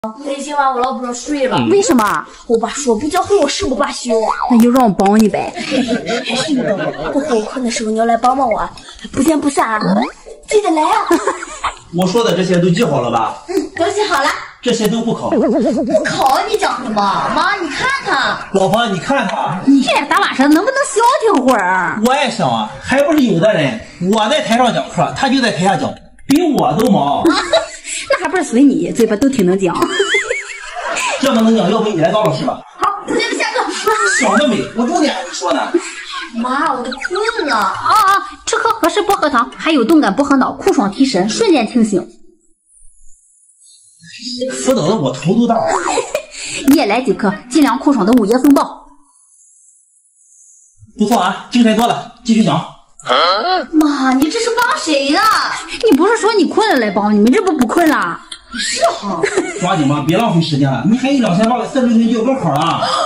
那今晚我老婆睡了。 为什么？ 我爸说不教会我什么把戏。 那就让我帮你呗。 是的，过会我困的时候你要来帮帮我，不见不散，记得来啊！ 我说的这些都记好了吧？ 都记好了。 这些都不考。 不考你讲什么？妈，你看看。 老婆，你看看。 你这大晚上能不能消停会儿？ 我也想啊，还不是有的人，我在台上讲课，他就在台下讲，比我都忙。 那还不是随你，嘴巴都挺能讲。 这么能讲，要不你来当老师吧？ 好，咱们下课。 想得美，我重点还没说呢。 妈，我都困了。 吃喝合适薄荷糖，还有动感薄荷脑，酷爽提神，瞬间清醒。 辅导的我头都大。 你也来几颗尽量酷爽的午夜风暴。 不错啊，精神多了，继续讲。 妈，你这是帮谁呢？ 你不是说你困了来帮你们，这不困了？ 是哈。 抓紧吧，别浪费时间了，你还有2840天就要高考了。